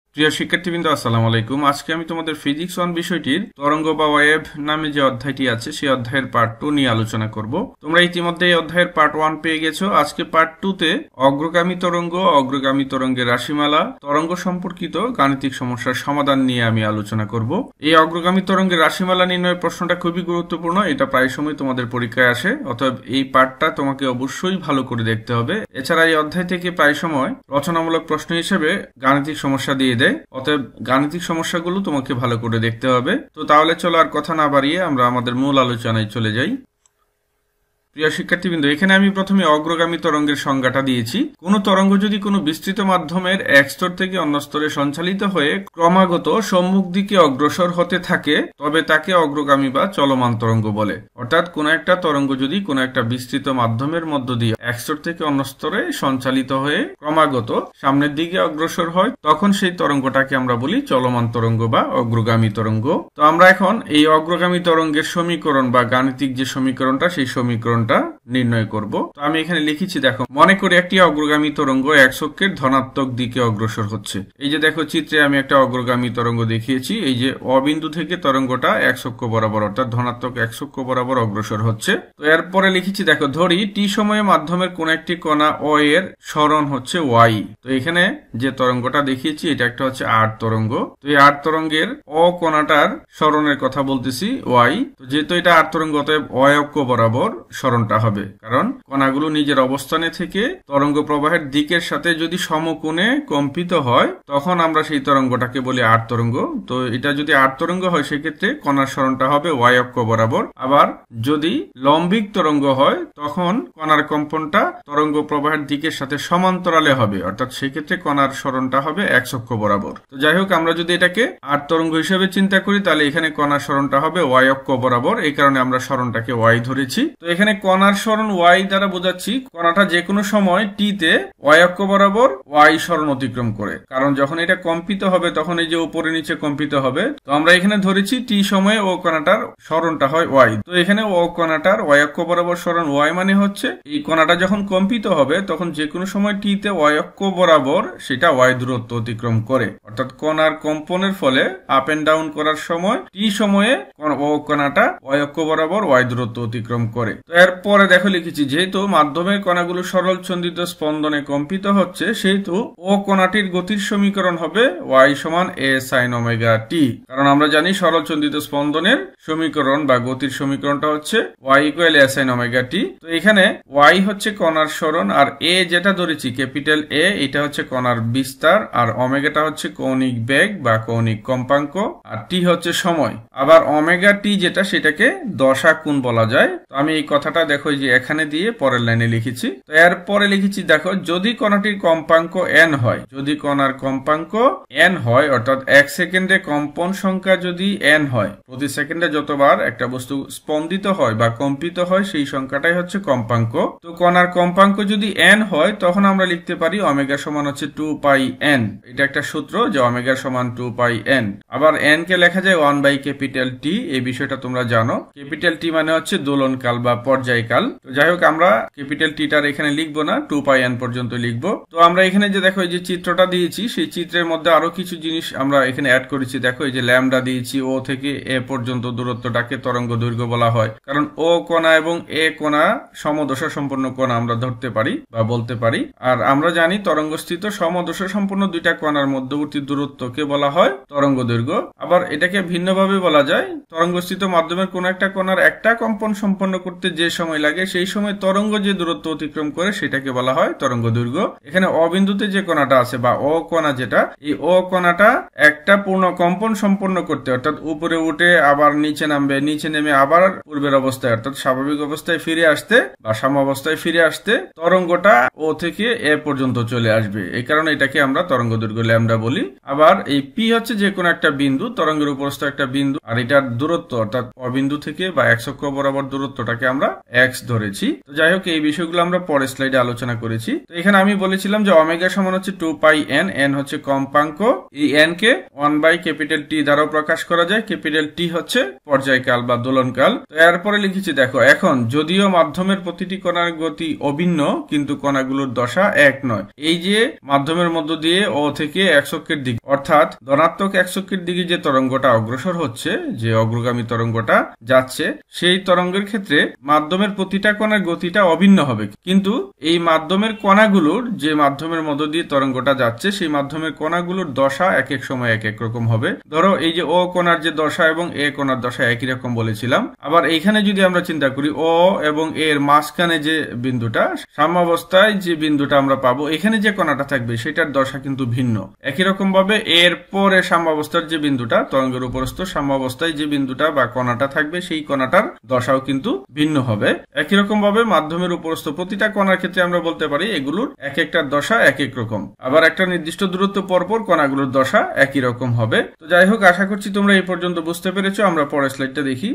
প্রিয় শিক্ষার্থীবৃন্দ, আসসালামু আলাইকুম। আজকে আমি তোমাদের ফিজিক্স 1 বিষয়টির তরঙ্গ বা ওয়েভ নামে যে অধ্যায়টি আছে সেই অধ্যায়ের পার্ট 2 নিয়ে আলোচনা করব। তোমরা ইতিমধ্যে এই অধ্যায়ের পার্ট 1 পেয়ে গেছো। আজকে পার্ট 2 তে অগ্রগামী তরঙ্গ, অগ্রগামী তরঙ্গের রাশিমালা, তরঙ্গ সম্পর্কিত গাণিতিক সমস্যার সমাধান নিয়ে আমি আলোচনা করব। এই অগ্রগামী তরঙ্গের রাশিমালা নির্ণয়ের প্রশ্নটা খুবই গুরুত্বপূর্ণ। এটা প্রায় সময় তোমাদের পরীক্ষায় আসে, অতএব এই পার্টটা তোমাকে অবশ্যই ভালো করে দেখতে হবে। এছাড়া এই অধ্যায় থেকে প্রায় সময় রচনামূলক প্রশ্ন হিসেবে গাণিতিক সমস্যা দিয়ে দেয়, অতএব গাণিতিক সমস্যাগুলো তোমাকে ভালো করে দেখতে হবে। তো তাহলে চলো আর কথা না বাড়িয়ে আমরা আমাদের মূল আলোচনায় চলে যাই। প্রিয় শিক্ষার্থীবৃন্দ, এখানে আমি প্রথমে অগ্রগামী তরঙ্গের সংজ্ঞাটা দিয়েছি। কোন তরঙ্গ যদি কোনো বিস্তৃত মাধ্যমের এক স্তর থেকে অন্য স্তরে সঞ্চালিত হয়ে ক্রমাগত সম্মুখ দিকে অগ্রসর হতে থাকে তবে তাকে অগ্রগামী বা চলমান তরঙ্গ বলে। অর্থাৎ কোন একটা তরঙ্গ যদি কোনো একটা বিস্তৃত মাধ্যমের মধ্য দিয়ে এক স্তর থেকে অন্য স্তরে সঞ্চালিত হয়ে ক্রমাগত সামনের দিকে অগ্রসর হয় তখন সেই তরঙ্গটাকে আমরা বলি চলমান তরঙ্গ বা অগ্রগামী তরঙ্গ। তো আমরা এখন এই অগ্রগামী তরঙ্গের সমীকরণ বা গাণিতিক যে সমীকরণটা সেই সমীকরণ নির্ণয় করব। তো আমি এখানে লিখেছি, দেখো, মনে করি একটি অগ্রগামী তরঙ্গ এক অক্ষের ধনাত্মক দিকে অগ্রসর হচ্ছে। এই যে দেখো চিত্রে আমি একটা অগ্রগামী তরঙ্গ দেখিয়েছি। এই যে অবিন্দু থেকে তরঙ্গটা এক অক্ষ বরাবর অর্থাৎ ধনাত্মক এক অক্ষ বরাবর অগ্রসর হচ্ছে। তো এরপরে লিখেছি, দেখো, ধরি টি সময়ে মাধ্যমের কোন একটি কণা ও এর সরণ হচ্ছে ওয়াই। তো এখানে যে তরঙ্গটা দেখিয়েছি এটা একটা হচ্ছে আর তরঙ্গ। তো এই আর তরঙ্গের অ কণাটার সরণের কথা বলতেছি ওয়াই। তো যেহেতু এটা আর তরঙ্গ অতএব ওয়াই অক্ষ বরাবর সরণটা হবে, কারণ কণাগুলো নিজের অবস্থানে থেকে তরঙ্গ প্রবাহের দিকের সাথে যদি সমকোণে কম্পিত হয় তখন আমরা সেই তরঙ্গটাকে বলি আর তরঙ্গ। তো এটা যদি আর তরঙ্গ হয় সেক্ষেত্রে কণার সরণটা হবে ওয়াই অক্ষ বরাবর। আবার যদি লম্বিক তরঙ্গ হয় তখন কণার কম্পনটা তরঙ্গ প্রবাহের দিকের সাথে সমান্তরালে হবে, অর্থাৎ সেক্ষেত্রে কণার সরণটা হবে এক্স অক্ষ বরাবর। তো যাই হোক, আমরা যদি এটাকে আর তরঙ্গ হিসেবে চিন্তা করি তাহলে এখানে কণার সরণটা হবে ওয়াই অক্ষ বরাবর। এই কারণে আমরা সরণটাকে ওয়াই ধরেছি। তো এখানে কণার সরণ ওয়াই দ্বারা বোঝাচ্ছি কণাটা যে কোনো সময় টি তে ওয়াই অক্ষ বরাবর ওয়াই সরণ অতিক্রম করে, কারণ যখন এটা কম্পিত হবে তখন এই যে উপরে নিচে কম্পিত হবে। তো আমরা এখানে ধরেছি টি সময়ে ও কণাটার সরণটা হয় ওয়াই। তো এখানে ও কণাটার ওয়াই অক্ষ বরাবর সরণ ওয়াই মানে হচ্ছে এই কণাটা যখন কম্পিত হবে তখন যে কোনো সময় টি তে ওয়াই অক্ষ বরাবর সেটা ওয়াই দূরত্ব অতিক্রম করে, অর্থাৎ কণার কম্পনের ফলে আপ এন্ড ডাউন করার সময় টি সময়ে ও কণাটা ওয়াই অক্ষ বরাবর ওয়াই দূরত্ব অতিক্রম করে। তো এরপরে দেখো লিখেছি, যেহেতু মাধ্যমের কণাগুলো সরল চন্দিত স্পন্দনে কম্পিত হচ্ছে সেহেতু ও কণাটির গতির সমীকরণ হবে ওয়াই সমান এ সাইন ওমেগা টি। কারণ আমরা জানি সরল চন্দিত স্পন্দনের সমীকরণ বা গতির সমীকরণটা হচ্ছে y equal a sine omega t. তো এখানে ওয়াই হচ্ছে কণার সরণ, আর এ যেটা ধরেছি ক্যাপিটাল এ এটা হচ্ছে কণার বিস্তার, আর ওমেগাটা হচ্ছে কৌণিক বেগ বা কৌণিক কম্পাঙ্ক, আর টি হচ্ছে সময়। আবার ওমেগা টি যেটা সেটাকে দশা কোণ বলা যায়। তো আমি এই কথাটা দেখো যে এখানে দিয়ে পরের লাইনে লিখেছি। তো এরপরে লিখেছি, দেখো, যদি কণাটির কম্পাঙ্ক n হয়, যদি কণার কম্পাঙ্ক n হয় অর্থাৎ এক সেকেন্ডে কম্পন সংখ্যা যদি n হয়, প্রতি সেকেন্ডে যতবার একটা বস্তু স্পন্দিত হয় বা কম্পিত হয় সেই সংখ্যাটাই হচ্ছে কম্পাঙ্ক। তো কণার কম্পাঙ্ক যদি n হয় তখন আমরা লিখতে পারি ওমেগা সমান হচ্ছে 2 পাই n। এটা একটা সূত্র যে ওমেগা সমান 2 পাই n। আবার n কে লেখা যায় 1 বাই ক্যাপিটাল টি। এই বিষয়টা তোমরা জানো। ক্যাপিটাল টি মানে হচ্ছে দোলনকাল বা পর্যায়কাল। তো যাই হোক, আমরা ক্যাপিটাল টিটার এখানে লিখবো না, 2 পাই n পর্যন্ত লিখবো। তো আমরা এখানে যে দেখো এই যে চিত্রটা দিয়েছি সেই চিত্রের মধ্যে আরো কিছু জিনিস আমরা এখানে অ্যাড করেছি। দেখো এই যে ল্যামডা দিয়েছি, ও থেকে এ পর্যন্ত দূরত্বটাকে তরঙ্গ দৈর্ঘ্য বলা হয়, কারণ ও কোণা এবং এ কোণা সমদশা সম্পন্ন কোণা আমরা ধরতে পারি বা বলতে পারি। আর আমরা জানি তরঙ্গস্থিত সমদশা সম্পন্ন দুইটা কোণার মধ্যবর্তী দূরত্বকে বলা হয় তরঙ্গ দৈর্ঘ্য। আবার এটাকে ভিন্নভাবে বলা যায়, তরঙ্গস্থিত মাধ্যমের কোন একটা কোণার একটা কম্পন সম্পন্ন করতে যে সময় লাগে সেই সময় তরঙ্গ যে দূরত্ব অতিক্রম করে সেটাকে বলা হয় তরঙ্গ দৈর্ঘ্য। এখানে অবিন্দুতে যে কোণাটা আছে বা ও কোণা যেটা, এই ও কোণাটা একটা পূর্ণ কম্পন সম্পন্ন করতে অর্থাৎ উপরে উঠে আবার নিচে নামবে, নিচে নেমে আবার পূর্বের অবস্থায় অর্থাৎ স্বাভাবিক অবস্থায় ফিরে আসতে বা সাম্য অবস্থায় ফিরে আসতে তরঙ্গটা ও থেকে এ পর্যন্ত চলে আসবে। এই কারণে এটাকে আমরা তরঙ্গ দৈর্ঘ্য ল্যামডা বলি। আবার এই পি হচ্ছে যে কোনো একটা বিন্দু, তরঙ্গের উপরস্থ একটা বিন্দু, আর এটার দূরত্ব অর্থাৎ অবিন্দু থেকে বা এক অক্ষ বরাবর দূরত্বটাকে আমরা x ধরেছি। তো যাই হোক, এই বিষয়গুলো আমরা পরের স্লাইডে আলোচনা করেছি। তো এখানে আমি বলেছিলাম যে ওমেগা সমান হচ্ছে 2 পাই n, n হচ্ছে কম্পাঙ্ক, এই n কে 1/ক্যাপিটাল T দ্বারাও প্রকাশ করা যায়। ক্যাপিটাল T হচ্ছে পর্যায়কাল বা দোলনকাল। তো এরপরে লিখেছি দেখো, এখন যদিও মাধ্যমের প্রতিটি কণার গতি অভিন্ন, কিন্তু কণাগুলোর দশা এক নয়। এই যে মাধ্যমের মধ্য দিয়ে ও থেকে x অক্ষের দিকে অর্থাৎ ধনাত্মক x অক্ষের দিকে যে তরঙ্গটা অগ্রসর হচ্ছে, যে অগ্রগামী তরঙ্গটা যাচ্ছে, সেই তরঙ্গের ক্ষেত্রে মাধ্যমের প্রতিটা কণার গতিটা অভিন্ন হবে, কিন্তু এই মাধ্যমের কণাগুলোর যে মাধ্যমের মধ্য দিয়ে তরঙ্গটা যাচ্ছে সেই মাধ্যমের কণাগুলোর দশা এক এক সময় এক এক রকম হবে। ধরো এই যে ও কণার যে দশা এবং এ কণার দশা একই রকম বলেছিলাম। আবার এইখানে যদি আমরা চিন্তা করি ও এবং এর মাঝখানে যে বিন্দুটা, সাম্যাবস্থায় যে বিন্দুটা আমরা পাবো, এখানে যে কণাটা থাকবে সেটার দশা কিন্তু ভিন্ন। একই রকম ভাবে এর পরে সাম্যাবস্থার যে বিন্দুটা, তরঙ্গের উপরস্থ সাম্যাবস্থায় যে বিন্দুটা বা কণাটা থাকবে, সেই কণাটার দশাও কিন্তু ভিন্ন হবে। একই রকম ভাবে মাধ্যমের উপরস্থ প্রতিটা কণার ক্ষেত্রে আমরা বলতে পারি এগুলোর এক একটার দশা এক এক রকম। আবার একটা নির্দিষ্ট দূরত্ব পরপর কণাগুলোর দশা একই রকম হবে। তো যাই হোক, আশা করছি তোমরা এই পর্যন্ত বুঝতে পেরেছো। আমরা পরের স্লাইডটা দেখি।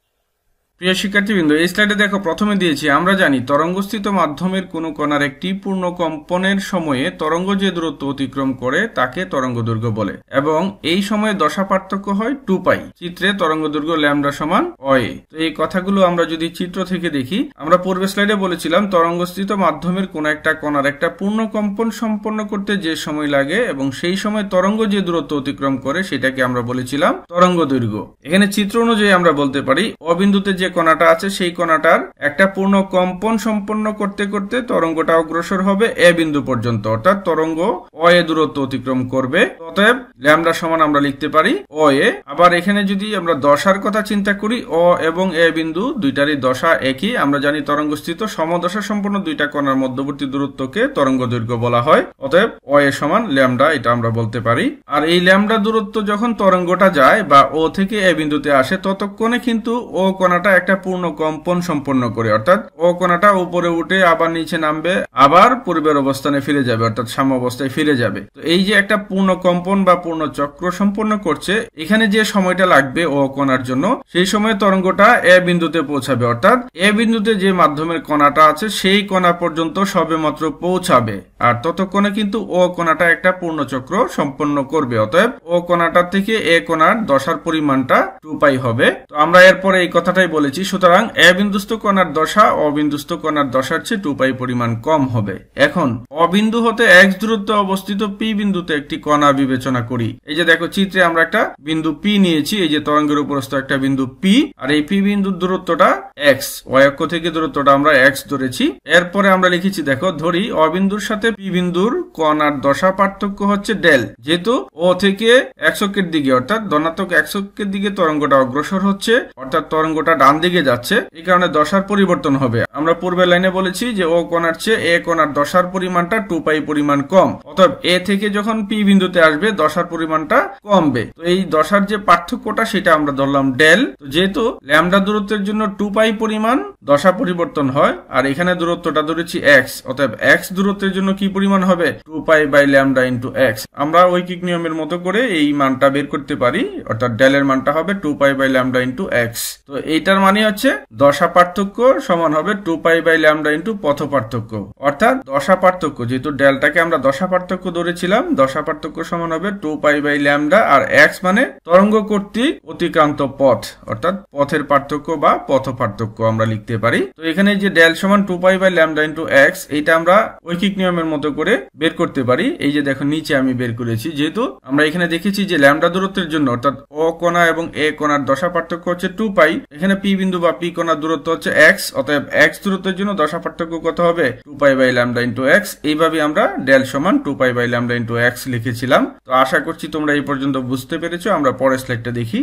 প্রিয় শিক্ষার্থীবৃন্দ, এই স্লাইডে দেখো, প্রথমে দিয়েছি আমরা জানি তরঙ্গস্থিত মাধ্যমের কোনো কণার একটি পূর্ণ কম্পনের সময়ে তরঙ্গ যে দূরত্ব অতিক্রম করে তাকে তরঙ্গ দৈর্ঘ্য বলে, এবং এই সময়ে দশা পার্থক্য হয় 2 পাই। চিত্রে তরঙ্গ দৈর্ঘ্য ল্যামডা সমান অয়ে। তো এই কথাগুলো আমরা যদি চিত্র থেকে দেখি, আমরা পূর্বে স্লাইডে বলেছিলাম তরঙ্গস্থিত মাধ্যমের কোন একটা কণার একটা পূর্ণ কম্পন সম্পন্ন করতে যে সময় লাগে এবং সেই সময় তরঙ্গ যে দূরত্ব অতিক্রম করে সেটাকে আমরা বলেছিলাম তরঙ্গ দৈর্ঘ্য। এখানে চিত্র অনুযায়ী আমরা বলতে পারি অবিন্দুতে যে কণাটা আছে সেই কণাটার একটা পূর্ণ কম্পন সম্পন্ন করতে করতে তরঙ্গটা অগ্রসর হবে এ বিন্দু পর্যন্ত, অর্থাৎ তরঙ্গ অ-এ দূরত্ব অতিক্রম করবে। অতএব ল্যামডা সমান আমরা লিখতে পারি অ-এ। আবার এখানে যদি আমরা দশার কথা চিন্তা করি, অ এবং এ বিন্দু দুইটারই দশা একই। আমরা জানি তরঙ্গস্থিত সমদশা সম্পন্ন দুইটা কণার মধ্যবর্তী দূরত্বকে তরঙ্গ দৈর্ঘ্য বলা হয়। অতএব অ-এ সমান ল্যামডা, এটা আমরা বলতে পারি। আর এই ল্যামডা দূরত্ব যখন তরঙ্গটা যায় বা ও থেকে এ বিন্দুতে আসে, ততক্ষণে কিন্তু ও কণাটা একটা পূর্ণ কম্পন সম্পন্ন করে, অর্থাৎ ও কণাটা উপরে উঠে আবার নিচে নামবে, আবার পূর্বের অবস্থানে ফিরে যাবে, অর্থাৎ সাম্য অবস্থায় ফিরে যাবে। তো এই যে একটা পূর্ণ কম্পন বা পূর্ণ চক্র সম্পন্ন করছে, এখানে যে সময়টা লাগবে ও কণার জন্য, সেই সময় তরঙ্গটা এ বিন্দুতে পৌঁছাবে, অর্থাৎ এ বিন্দুতে যে মাধ্যমের কণাটা আছে সেই কণা পর্যন্ত সবেমাত্র পৌঁছাবে, আর ততক্ষণে কিন্তু ও কণাটা একটা পূর্ণ চক্র সম্পন্ন করবে। অতএব ও কণাটা থেকে এ কণার দশার পরিমাণটা 2 পাই হবে। তো আমরা এরপরে এই কথাটাই বলেছি। সুতরাং এ বিন্দুস্থ কণার দশা অবিন্দুস্থ কণার দশার চেয়ে 2 পাই পরিমাণ কম হবে। এখন অবিন্দু হতে x দূরত্বে অবস্থিত পি বিন্দুতে একটি কণা বিবেচনা করি। এই যে দেখো, চিত্রে আমরা একটা বিন্দু পি নিয়েছি। এই যে তরঙ্গের উপরস্থ একটা বিন্দু পি, আর এই পি বিন্দুর দূরত্বটা x, y অক্ষ থেকে দূরত্বটা আমরা x ধরেছি। এরপরে আমরা লিখেছি দেখো, ধরি অবিন্দুর সাথে পি বিন্দুর কণার দশা পার্থক্য হচ্ছে ডেল। যেহেতু ও থেকে x অক্ষের দিকে অর্থাৎ ধনাত্মক x অক্ষের দিকে তরঙ্গটা অগ্রসর হচ্ছে, অর্থাৎ তরঙ্গটা ডান দিকে যাচ্ছে, এই কারণে দশার পরিবর্তন হবে। আমরা পূর্বের লাইনে বলেছি যে ও কণার চেয়ে এ কণার দশার পরিমাণটা 2 পাই পরিমাণ কম। অতএব এ থেকে যখন পি বিন্দুতে আসবে দশার পরিমাণটা কমবে। তো এই দশার যে পার্থক্যটা সেটা আমরা ধরলাম ডেল। তো যেহেতু ল্যামডা দূরত্বের জন্য 2 পাই পরিমাণ দশা পরিবর্তন হয়, আর এখানে দূরত্বটা ধরেছি x, অতএব x দূরত্বের জন্য কি পরিমাণ হবে? 2 pi by lambda into x। আমরা ঐকিক নিয়মের মতো করে এই মানটা বের করতে পারি, অর্থাৎ ডেলের মানটা হবে 2 pi by lambda into x। তো এইটার মানে হচ্ছে দশা পার্থক্য সমান হবে 2 পাই বাই ল্যামডা ইনটু পথ পার্থক্য, অর্থাৎ দশা পার্থক্য, যেহেতু ডেলটাকে আমরা দশা পার্থক্য ধরেছিলাম, দশা পার্থক্য সমান হবে 2 পাই বাই ল্যামডা, আর x মানে তরঙ্গ কর্তৃক অতিক্রান্ত পথ, অর্থাৎ পথের পার্থক্য বা পথ পার্থক্য আমরা লিখতে পারি। তো এখানে যে ডেল সমান 2 pi by lambda into x, এইটা আমরা ঐকিক নিয়মের মতো করে বের করতে পারি। এই যে দেখো, নিচে আমি বের করেছি। যেহেতু আমরা এখানে দেখেছি যে ল্যামডা দূরত্বের জন্য অর্থাৎ ও কোণা এবং এ কোণার দশা পার্থক্য হচ্ছে 2 পাই, এখানে পি বিন্দু বা পি কোণার দূরত্ব হচ্ছে x, অতএব x দূরত্বের জন্য দশা পার্থক্য কত হবে? 2 pi by lambda into x। এইভাবে আমরা ডেল সমান 2 pi by lambda into x লিখেছিলাম। তো আশা করছি তোমরা এই পর্যন্ত বুঝতে পেরেছো। আমরা পরের স্লাইডটা দেখি।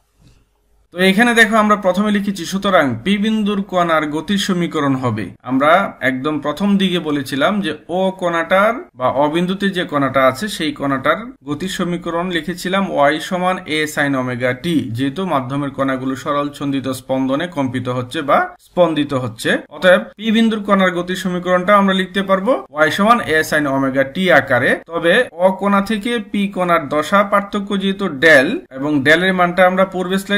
তো এখানে দেখো, আমরা প্রথমে লিখেছি সুতরাং পি বিন্দুর কণার গতির সমীকরণ হবে। আমরা একদম প্রথম দিকে বলেছিলাম যে ও কণাটার বা অবিন্দুতে যে কণাটা আছে সেই কণাটার গতির সমীকরণ লিখেছিলাম y সমান a sin ওমেগা t, যেহেতু মাধ্যমের কণাগুলো সরল ছন্দিত স্পন্দনে কম্পিত হচ্ছে বা স্পন্দিত হচ্ছে। অতএব পি বিন্দুর কণার গতির সমীকরণটা আমরা লিখতে পারবো y সমান a sin ওমেগা t আকারে। তবে অ কণা থেকে পি কণার দশা পার্থক্য যেহেতু ডেল, এবং ডেলের মানটা আমরা পূর্বে স্লাইডে বের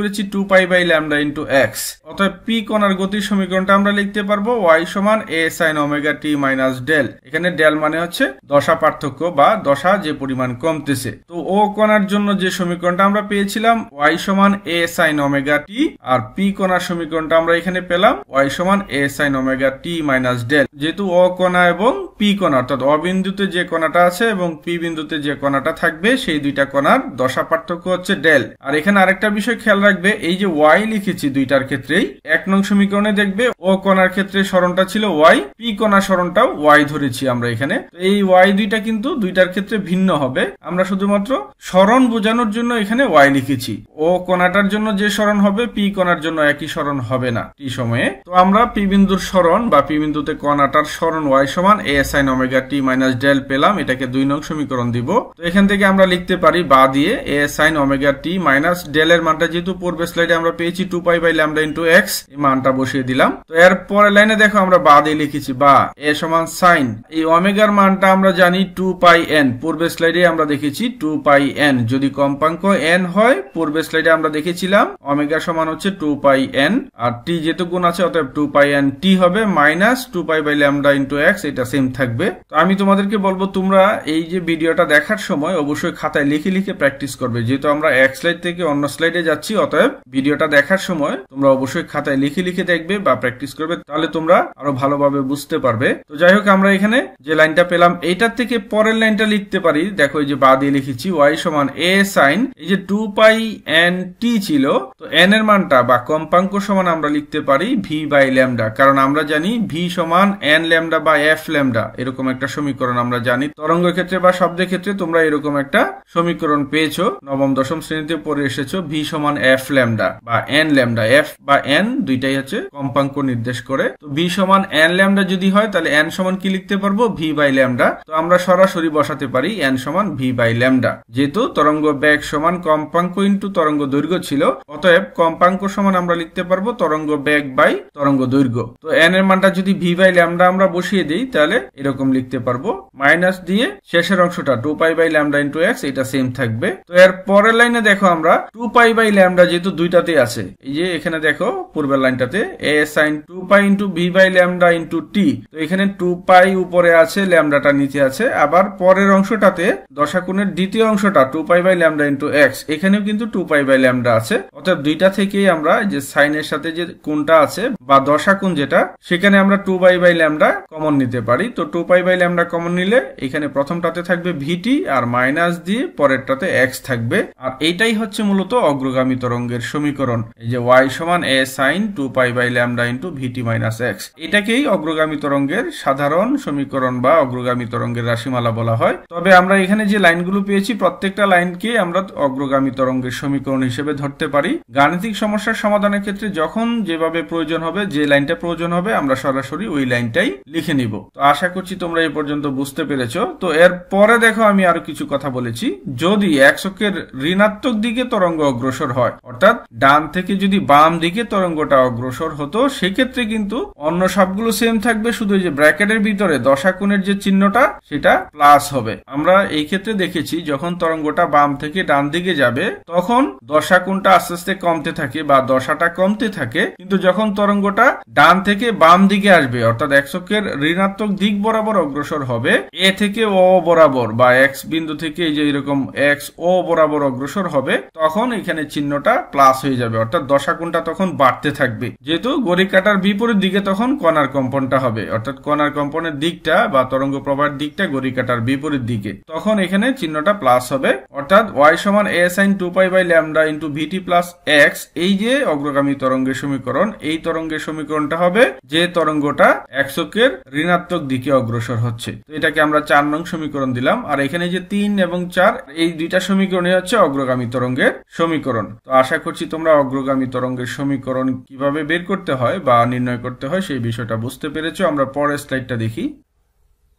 করেছি 2 pi by lambda into x. অতএব পি কণার গতির সমীকরণটা আমরা লিখতে পারবো y সমান a sin omega t minus del. এখানে ডেল মানে হচ্ছে দশা পার্থক্য বা দশা যে পরিমাণ কমতেছে। তো ও কণার জন্য যে সমীকরণটা আমরা পেয়েছিলাম y সমান a sin ওমেগা t, আর পি কণার সমীকরণটা আমরা এখানে পেলাম y সমান a sin omega t minus del. যেহেতু ও কণা এবং পি কণা অর্থাৎ অ বিন্দুতে যে কণাটা আছে এবং পি বিন্দুতে যে কণাটা থাকবে সেই দুইটা কণার দশা পার্থক্য হচ্ছে ডেল। আর এখানে আরেকটা বিষয় খেয়াল রাখবে, এই যে y লিখেছি দুইটার ক্ষেত্রেই, 1 নং সমীকরণে দেখবে ও কণার ক্ষেত্রে সরণটা ছিল y, পি কণা সরণটাও y ধরেছি আমরা এখানে। এই y দুইটা কিন্তু দুইটার ক্ষেত্রে ভিন্ন হবে, আমরা শুধুমাত্র সরণ বোঝানোর জন্য এখানে y লিখেছি। ও কণাটার জন্য যে সরণ হবে পি কণার জন্য একই সরণ হবে না টি সময়ে। তো আমরা পি বিন্দুর সরণ বা পি বিন্দুতে কণাটার সরণ y সমান a sin omega t minus del পেলাম, এটাকে 2 নং সমীকরণ দিব। তো এখান থেকে আমরা লিখতে পারি বা দিয়ে a sin omega t minus del এর মানটা যেহেতু পূর্বের স্লাইডে আমরা পেয়েছি 2 pi by lambda into x, এই মানটা বসিয়ে দিলাম। তো এর পরের লাইনে দেখো আমরা বা দিয়ে লিখেছি বা a সমান sin, এই ওমেগার মানটা আমরা জানি 2 পাই n, পূর্বের স্লাইডে আমরা দেখেছি 2 পাই n। যদি কম্পাঙ্ক n হয়, পূর্বের স্লাইডে আমরা দেখেছিলাম ওমেগা সমান হচ্ছে 2 পাই n, আর t যেহেতু গুণ আছে অতএব 2 পাই n t হবে minus 2 pi by lambda into x, এটা সেম থাকবে। তো আমি তোমাদেরকে বলবো তোমরা এই যে ভিডিওটা দেখার সময় অবশ্যই খাতায় লিখে লিখে প্র্যাকটিস করবে। যেহেতু আমরা এক স্লাইড থেকে অন্য স্লাইডে যাচ্ছি, অতএব ভিডিওটা দেখার সময় তোমরা অবশ্যই খাতায় লিখে লিখে দেখবে বা প্র্যাকটিস করবে, তাহলে তোমরা আরো ভালোভাবে বুঝতে পারবে। তো যাই হোক, আমরা এখানে যে লাইনটা পেলাম এইটার থেকে পরের লাইনটা লিখতে পারি। দেখো এই যে বা দিয়ে লিখেছি y সমান a sin, এই যে 2 পাই n t ছিল, তো n এর মানটা বা কম্পাঙ্ক সমান আমরা লিখতে পারি v বাই ল্যামডা, কারণ আমরা জানি v সমান n ল্যামডা বা f ল্যামডা, এরকম একটা সমীকরণ আমরা জানি। তরঙ্গ ক্ষেত্রে বা শব্দের ক্ষেত্রে তোমরা এরকম একটা সমীকরণ পেয়েছো, নবম দশম শ্রেণীতে পড়ে এসেছো, v সমান f ল্যামডা বা n ল্যামডা। f বা n দুইটাই হচ্ছে কম্পাঙ্ক নির্দেশ করে। তো v সমান n ল্যামডা যদি হয় তাহলে n সমান কি লিখতে পারবো v বাই ল্যামডা। তো আমরা সরাসরি বসাতে পারি n সমান v বাই ল্যামডা। যেহেতু তরঙ্গ বেগ সমান কম্পাঙ্ক ইনটু তরঙ্গ দৈর্ঘ্য ছিল, অতএব কম্পাঙ্ক সমান আমরা লিখতে পারবো তরঙ্গ বেগ বাই তরঙ্গ দৈর্ঘ্য। তো n এর মানটা যদি v বাই ল্যামডা আমরা বসিয়ে দিই তাহলে এরকম লিখতে পারবো, মাইনাস দিয়ে শেষের অংশটা 2 pi by lambda into x, এটা সেম থাকবে। তো এর পরের লাইনে দেখো আমরা 2 পাই বাই ল্যামডা যেহেতু দুইটাতে আছে, এই যে এখানে দেখো পূর্বের লাইনটাতে a sin 2 pi into v by lambda into t, তো এখানে 2 পাই উপরে আছে, ল্যামডাটা নিচে আছে। আবার পরের অংশটাতে দশাকোণের দ্বিতীয় অংশটা 2 pi by lambda into x, এখানেও কিন্তু 2 পাই বাই ল্যামডা আছে। অর্থাৎ দুইটা থেকেই আমরা যে সাইনের সাথে যে কোণটা আছে বা দশাকোণ যেটা, সেখানে আমরা 2 পাই বাই ল্যামডা কমন নিতে পারি। তো 2 পাই বাই ল্যামডা কমন নিলে এখানে প্রথমটাতে থাকবে vt আর মাইনাস দিয়ে পরেরটাতে x থাকবে। আর এইটাই হচ্ছে মূলত অগ্রগামী তরঙ্গের সমীকরণ, এই যে y সমান a sin 2 pi by lambda into vt minus x, এটাকেই অগ্রগামী তরঙ্গের সাধারণ সমীকরণ বা অগ্রগামী তরঙ্গের রাশিমালা বলা হয়। তবে আমরা এখানে যে লাইনগুলো পেয়েছি প্রত্যেকটা লাইনকে আমরা অগ্রগামী তরঙ্গের সমীকরণ হিসেবে ধরতে পারি। গাণিতিক সমস্যার সমাধানের ক্ষেত্রে যখন যেভাবে প্রয়োজন হবে, যে লাইনটা প্রয়োজন হবে, আমরা সরাসরি ওই লাইনটাই লিখে নিব। তো আশা করছি তোমরা এই পর্যন্ত বুঝতে পেরেছো। তো এর পরে দেখো আমি আরো কিছু কথা বলেছি, যদি x অক্ষের ঋণাত্মক দিকে তরঙ্গ অগ্রসর হয়, অর্থাৎ ডান থেকে যদি বাম দিকে তরঙ্গটা অগ্রসর হতো, সেক্ষেত্রে কিন্তু অন্য সবগুলো সেম থাকবে, শুধু যে ব্র্যাকেটের ভিতরে দশাকোণের যে চিহ্নটা সেটা প্লাস হবে। আমরা এই ক্ষেত্রে দেখেছি যখন তরঙ্গটা বাম থেকে ডান দিকে যাবে তখন দশাকোণটা আস্তে আস্তে কমতে থাকে বা দশাটা কমতে থাকে, কিন্তু যখন তরঙ্গটা ডান থেকে বাম দিকে আসবে অর্থাৎ x অক্ষের ঋণাত্মক দিক বরাবর অগ্রসর হবে, এ থেকে ও বরাবর বা x বিন্দু থেকে এই যে এরকম x ও বরাবর অগ্রসর হবে, তখন এখানে চিহ্নটা প্লাস হয়ে যাবে, অর্থাৎ দশাকোণটা তখন বাড়তে থাকবে। যেহেতু ঘড়ি কাঁটার বিপরীত দিকে তখন কণার কম্পনটা হবে, অর্থাৎ কণার কম্পনের দিকটা বা তরঙ্গ প্রবাহের দিকটা ঘড়ি কাঁটার বিপরীত দিকে, তখন এখানে চিহ্নটা প্লাস হবে। অর্থাৎ y সমান a sin 2 pi by lambda into vt plus x, এই যে অগ্রগামী তরঙ্গের সমীকরণ, এই তরঙ্গের সমীকরণটা হবে যে তরঙ্গটা x অক্ষের ঋণাত্মক দিকে অগ্রসর হচ্ছে। তো এটাকে আমরা 4 নং সমীকরণ দিলাম। আর এখানে যে 3 এবং 4, এই দুইটা সমীকরণই হচ্ছে অগ্রগামী তরঙ্গের সমীকরণ। তো আশা করছি তোমরা অগ্রগামী তরঙ্গের সমীকরণ কিভাবে বের করতে হয় বা নির্ণয় করতে হয় সেই বিষয়টা বুঝতে পেরেছো। আমরা পরের স্লাইডটা দেখি।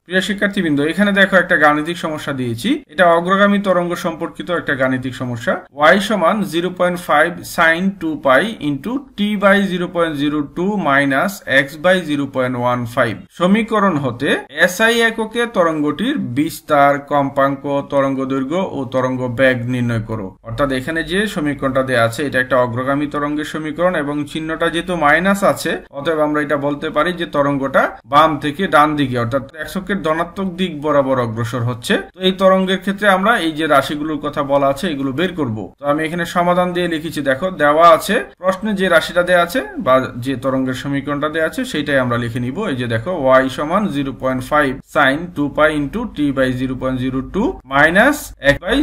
প্রিয় শিক্ষার্থীবৃন্দ, এখানে দেখো একটা গাণিতিক সমস্যা দিয়েছি। এটা অগ্রগামী তরঙ্গ সম্পর্কিত একটা গাণিতিক সমস্যা। y সমান 0.5 sin 2 pi into t by 0.02 minus x by 0.15 সমীকরণ হতে SI এককে তরঙ্গটির বিস্তার, কম্পাঙ্ক, তরঙ্গ দৈর্ঘ্য ও তরঙ্গ বেগ নির্ণয় করো। অর্থাৎ এখানে যে সমীকরণটা দেওয়া আছে এটা একটা অগ্রগামী তরঙ্গের সমীকরণ এবং চিহ্নটা যেহেতু মাইনাস আছে, অতএব আমরা এটা বলতে পারি যে তরঙ্গটা বাম থেকে ডান দিকে অর্থাৎ এককের ধনাত্মক দিক বরাবর অগ্রসর হচ্ছে। তো এই তরঙ্গের ক্ষেত্রে আমরা এই যে রাশিগুলোর কথা বলা আছে এগুলো বের করব। তো আমি এখানে সমাধান দিয়ে লিখেছি, দেখো দেওয়া আছে প্রশ্নে যে রাশিটা দেওয়া আছে বা যে তরঙ্গের সমীকরণটা দেওয়া আছে সেটাই আমরা লিখে নিব। এই যে দেখো y সমান 0.5 sin 2 pi into t by 0.02 minus x by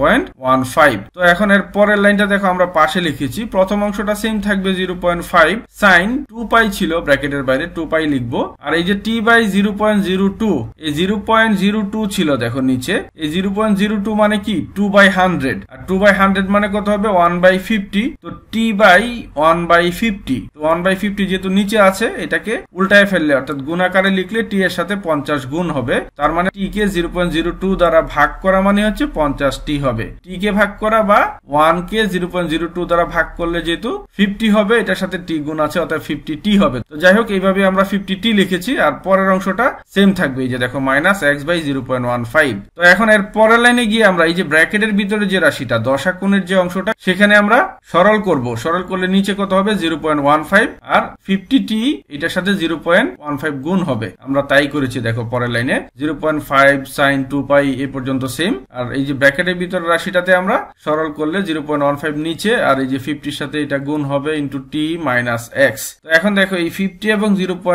0.15। তো এখন এর পরের লাইনটা দেখো আমরা পাশে লিখেছি। প্রথম অংশটা সেম থাকবে, 0.5 sin 2 পাই ছিল, ব্র্যাকেটের বাইরে 2 পাই লিখবো। আর এই যে t বাই 0.02, এই 0.02 ছিল দেখো নিচে। এই 0.02 মানে কি 2 বাই 100, আর 2 বাই 100 মানে কত হবে 1 বাই 50। তো t বাই 1 বাই 50, তো 1 বাই 50 যেহেতু নিচে আছে এটাকে উল্টায় ফেললে অর্থাৎ গুণ আকারে লিখলে t এর সাথে 50 গুণ হবে। তার মানে t কে 0.02 দ্বারা ভাগ করা মানে হচ্ছে 50t হবে। t কে ভাগ করা বা 1 কে 0.02 দ্বারা ভাগ করলে যেহেতু 50 হবে, এটার সাথে t গুণ আছে অর্থাৎ 50t হবে। তো যাই হোক এইভাবে আমরা 50t লিখেছি। আর পরের অংশটা সেম থাকবে, এই যে দেখো মাইনাস x বাই 0.15। তো এখন এর পরের লাইনে গিয়ে আমরা এই যে ব্র্যাকেটের ভিতরে যে রাশিটা দশাকোণের যে অংশটা সেখানে আমরা সরল করব। সরল করলে নিচে কত হবে 0.15 আর 50t এটার সাথে 0.15 গুণ হবে। আমরা তাই করেছি। দেখো পরের লাইনে 0.5 sin 2 পাই এ পর্যন্ত সেম। আর এই যে ব্র্যাকেটের ভিতরে রাশিটাতে আমরা সরল করলে 0.15 নিচে আর এই যে 50 সাথে এটা গুণ হবে ইন্টু t মাইনাস x। তো এখন দেখো এই 50 এবং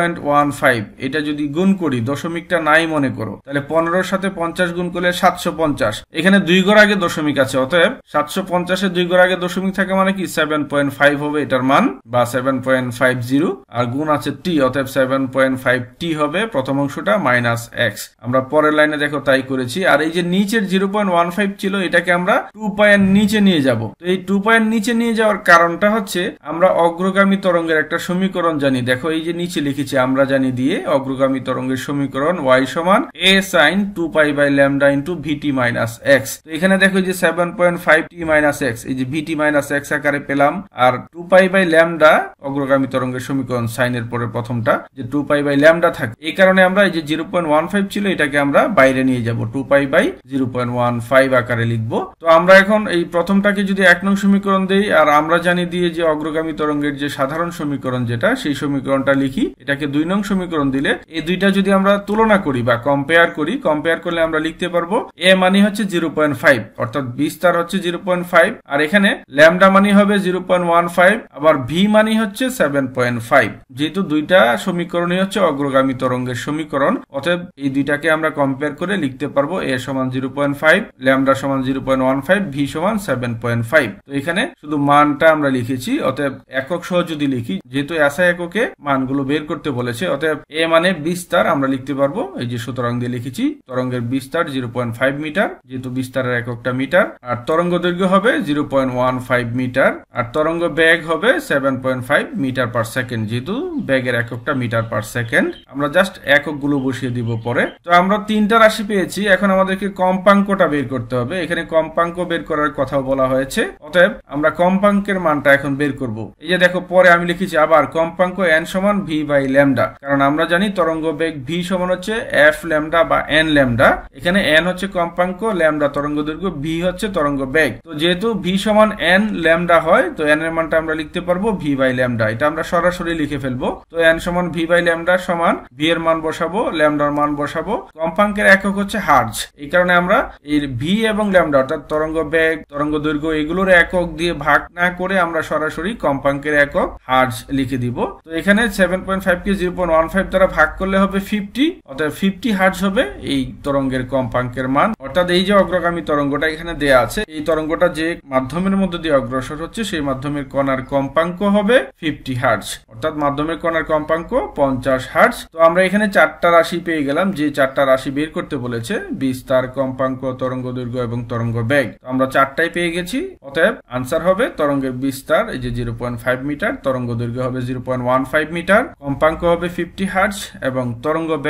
0.15 এটা যদি গুণ করি, দশমিকটা নাই মনে করো, তাহলে 15 সাথে 50 গুণ করলে 750। এখানে 2 ঘর আগে দশমিক আছে, অতএব 750 এর 2 ঘর আগে দশমিক থাকে মানে কি 7.5 হবে এটার মান বা 7.50। আর গুণ আছে t, অতএব 7.5t হবে প্রথম অংশটা মাইনাস x। আমরা পরের লাইনে দেখো তাই করেছি। আর এই যে নিচের 0.15 ছিল এটাকে আমরা 2 পায়ের নিচে নিয়ে যাব। তো এই 2 পায়ের নিচে নিয়ে যাওয়ার কারণটা হচ্ছে আমরা অগ্রগামী তরঙ্গের একটা সমীকরণ জানি। দেখো এই যে নিচে লিখেছি আমরা জানি দিয়ে অগ্রগামী তরঙ্গের সমীকরণ y সমান a sin 2 pi by lambda into vt minus x। তো এখানে দেখো যে 7.5t মাইনাস x, এই যে vt মাইনাস x আকারে পেলাম। আর 2 পাই বাই ল্যামডা অগ্রগামী তরঙ্গের সমীকরণ, সাইনের পরে প্রথমটা যে 2 পাই বাই ল্যামডা থাকে, এই কারণে আমরা এই যে 0.15 ছিল এটাকে আমরা বাইরে নিয়ে যাব, 2 পাই বাই 0.15 আকারে লিখবো। তো আমরা এখন এই প্রথমটাকে যদি 1 নং সমীকরণ দেই আর আমরা জানি দিয়ে যে অগ্রগামী তরঙ্গের যে সাধারণ সমীকরণ যেটা সেই সমীকরণটা লিখি, এটাকে 2 নং সমীকরণ দিলে এই দুইটা যদি আমরা তুলনা করি বা কম্পেয়ার করি, কম্পেয়ার করলে আমরা লিখতে পারবো a মানে হচ্ছে 0.5 অর্থাৎ বিস্তার হচ্ছে 0.5 আর এখানে ল্যামডা মানে হবে 0.15 আবার v মানে হচ্ছে 7.5। যেহেতু দুইটা সমীকরণই হচ্ছে অগ্রগামী তরঙ্গের সমীকরণ, অতএব এই দুইটাকে আমরা কম্পেয়ার করে লিখতে পারবো a সমান 0.5, ল্যামডা সমান 0.15, v সমান 7.5। তো এখানে শুধু মানটা আমরা লিখেছি, অতএব একক সহ যদি লিখি, যেহেতু SI এককে মানগুলো বের করতে বলেছে, অতএব a মানে বিস্তার আমরা লিখতে পারবো এই যে সুতরাং দিয়ে লিখেছি তরঙ্গের বিস্তার 0.5 মিটার, যেহেতু বিস্তারের এককটা মিটার। আর তরঙ্গ দৈর্ঘ্য হবে 0.15 মিটার আর তরঙ্গ বেগ হবে 7.5 মিটার পার সেকেন্ড, যেহেতু বেগের এককটা মিটার পার সেকেন্ড। আমরা জাস্ট এককগুলো বসিয়ে দিব পরে। তো আমরা 3টা রাশি পেয়েছি, এখন আমাদেরকে কম্পাঙ্কটা বের করতে হবে। এখানে কম্পাঙ্ক বের করার কথা বলা হয়েছে, অতএব আমরা কম্পাঙ্কের মানটা এখন বের করব। এই যে দেখো পরে আমি লিখেছি আবার কম্পাঙ্ক n সমান v বাই ল্যামডা, কারণ আমরা জানি তরঙ্গ বেগ v সমান হচ্ছে f ল্যামডা বা n ল্যামডা। এখানে n হচ্ছে কম্পাঙ্ক, ল্যামডা তরঙ্গ দৈর্ঘ্য, v হচ্ছে তরঙ্গ বেগ। তো যেহেতু v সমান n ল্যামডা হয়, তো n এর মানটা আমরা লিখতে পারবো v বাই ল্যামডা। এটা আমরা সরাসরি লিখে ফেলবো। তো n সমান v বাই ল্যামডা সমান v এর মান বসাবো, ল্যামডার মান বসাবো। কম্পাঙ্কের একক হচ্ছে হার্জ, এই কারণে আমরা এই v এবং ল্যামডা অর্থাৎ তরঙ্গ বেগ, তরঙ্গ দৈর্ঘ্য এগুলোর একক দিয়ে ভাগ না করে আমরা সরাসরি কম্পাঙ্কের একক হার্জ লিখে দিব। তো এখানে 7.5 কে 0.15 দ্বারা ভাগ করলে হবে 50, অর্থাৎ 50 হার্জ হবে এই তরঙ্গের কম্পাঙ্কের মান। অর্থাৎ এই যে অগ্রগামী তরঙ্গটা এখানে দেয়া আছে, এই তরঙ্গটা যে মাধ্যমের মধ্যে দিয়ে অগ্রসর হচ্ছে সেই মাধ্যমের কণার কম্পাঙ্ক হবে 50 হার্জ, অর্থাৎ মাধ্যমের কণার কম্পাঙ্ক 50 হার্জ। তো আমরা এখানে 4টা রাশি পেয়ে গেলাম, যে 4টা রাশি বের করতে বলেছে, বিস্তার, কম্পাঙ্ক, তরঙ্গ দৈর্ঘ্য এবং তরঙ্গ বেগ। তো আমরা 4টাই পেয়ে গেছি, অতএব আনসার হবে তরঙ্গের বিস্তার এই যে 0.5 মিটার, তরঙ্গ দৈর্ঘ্য হবে 0.15 মিটার, কম্পাঙ্ক হবে 50 হার্জ এবং তরঙ্গ বেগ হবে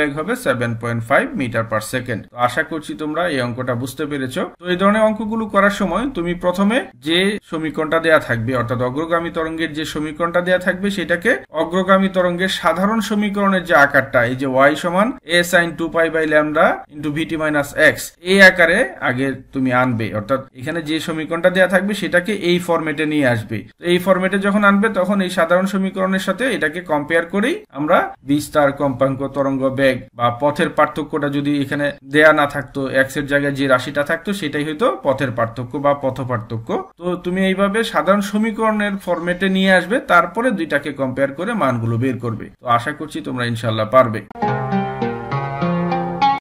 7.5 মিটার পার সেকেন্ড। তো আশা করছি তোমরা এই অঙ্কটা বুঝতে পেরেছো। তো এই ধরনের অঙ্কগুলো করার সময় তুমি প্রথমে যে সমীকরণটা দেয়া থাকবে, অর্থাৎ অগ্রগামী তরঙ্গের যে সমীকরণটা দেয়া থাকবে সেটাকে অগ্রগামী তরঙ্গের সাধারণ সমীকরণের যে আকারটা, এই যে y সমান a sin 2 pi by lambda into vt minus x, এই আকারে আগে তুমি আনবে। অর্থাৎ এখানে যে সমীকরণটা দেয়া থাকবে সেটাকে এই ফরম্যাটে নিয়ে আসবে। তো এই ফরম্যাটে যখন আনবে তখন এই সাধারণ সমীকরণের সাথে এটাকে কম্পেয়ার করেই আমরা বিস্তার, কম্পাঙ্ক, তরঙ্গ বেগ বা পথের পার্থক্যটা যদি এখানে দেয়া না থাকতো, এক্স এর জায়গায় যে রাশিটা থাকতো সেটাই হয়তো পথের পার্থক্য বা পথ পার্থক্য। তো তুমি এইভাবে সাধারণ সমীকরণের ফরম্যাটে নিয়ে আসবে, তারপরে দুইটাকে কম্পেয়ার করে মানগুলো বের করবে। তো আশা করছি তোমরা ইনশাআল্লাহ পারবে।